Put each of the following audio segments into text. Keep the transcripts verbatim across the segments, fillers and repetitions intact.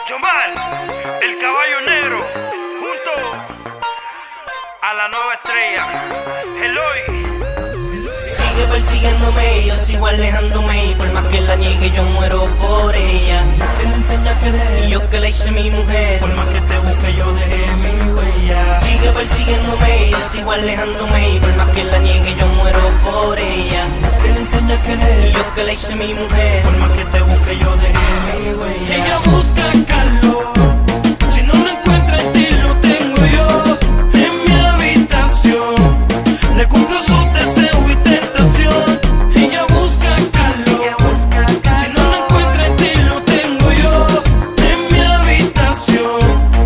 Yomal, el caballo negro, junto a la nueva estrella, Eloy. Sigue persiguiéndome y yo sigo alejándome, y por más que la niegue yo muero por ella. Yo que le enseñé a querer, Y yo que la hice mi mujer, por más que te busque yo dejé mi huella. sigue persiguiéndome y yo sigo alejándome, y por más que la niegue yo muero por ella. Yo que le enseñé a Y querer, yo que la hice mi mujer, por más que te busque yo dejé mi huella. Ella busca calor, si no lo encuentra en ti lo tengo yo en mi habitación. Le cumplo su deseo y tentación. Ella busca calor, si no lo encuentra en ti lo tengo yo en mi habitación.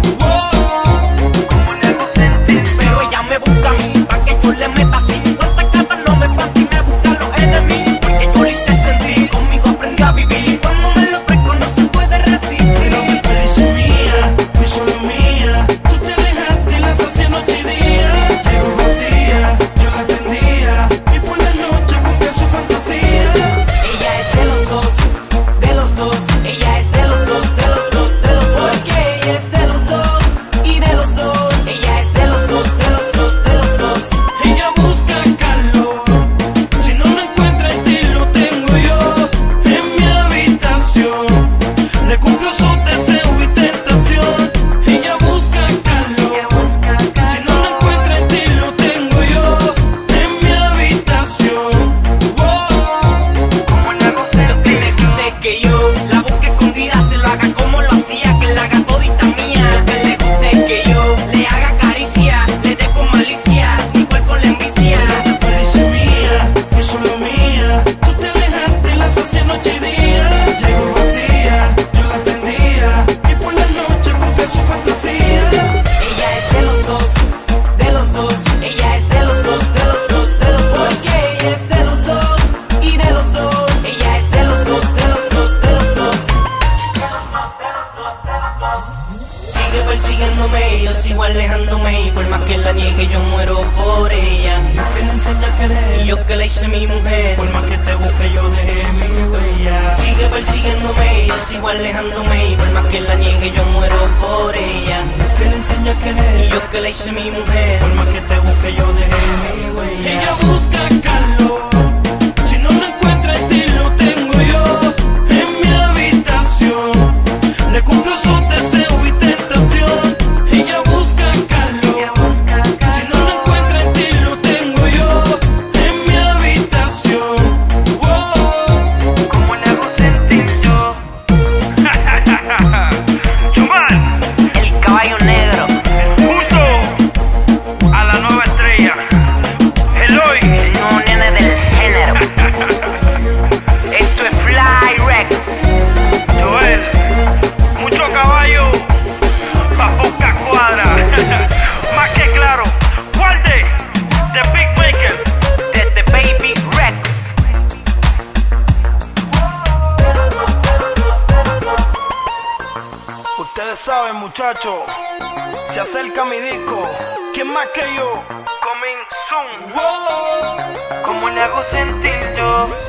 pero ella me busca a mí, pa' que yo le meta así. Cuántas cartas no me pa' y me buscan los enemigos, porque yo le hice sentir, conmigo aprendí a vivir. Cuando me lo ofrezco no se puede resistir. Pero mi felicidad mía, fui solo mía. Tú te alejaste y las hacía noche y día. Llegó vacía, yo la atendía, y por la noche cumplía su fantasía. Ella es de los dos, de los dos. Ella es de los dos, de los dos, de los dos. Porque ella es de los dos y de los dos. Ella es de los dos, de los dos, de los dos. Ella busca calor, si no lo encuentra en ti lo tengo yo en mi habitación. Le cumplo su deseo y tentación. Ella busca calor, si no lo encuentra en ti lo tengo yo en mi habitación. Como la cosa, lo que le gusta es que yo la busque escondida, se lo haga como lo hacía, que la haga todita mía. Lo que le gusta es que yo le haga caricia, le dé con malicia, mi cuerpo le envicia. La felicidad mía, fui solo mía. Tú te alejaste y las hacía noche y día. Llegó vacía, yo la atendía, y por la noche cumplía su fantasía. Ella es de los dos, de los dos. Ella es de los dos, de los dos, de los dos. Porque ella es de los dos y de los dos. Ella es de los dos, de los dos, de los dos. Sigue persiguiéndome y yo sigo alejándome, y por más que la niegue yo muero por ella. Yo que le enseñé a querer, Y yo que la hice mi mujer, por más que te busque yo dejé mi huella. sigue persiguiéndome y yo sigo alejándome, y por más que la niegue yo muero por ella. Yo que le enseñé a Y querer, yo que la hice mi mujer, por más que te busque yo dejé mi huella. Ella busca calor, si no lo encuentra en ti lo tengo yo en mi habitación. Le cumplo su deseo y tentación. Ella busca calor, si no lo encuentra en ti lo tengo yo en mi habitación. como le hago sentir yo, Yomal, el caballo negro. junto a la nueva estrella, Eloy. No nene del género. Esto es Fly Rex. Joel, mucho caballo, pa' poca cuadra. Más que claro, Walde, The Big Maker. Desde Baby Rex. Ustedes saben, muchachos, se acerca mi disco. ¿Quién más que yo? Coming soon. Wow. Como le hago sentir yo.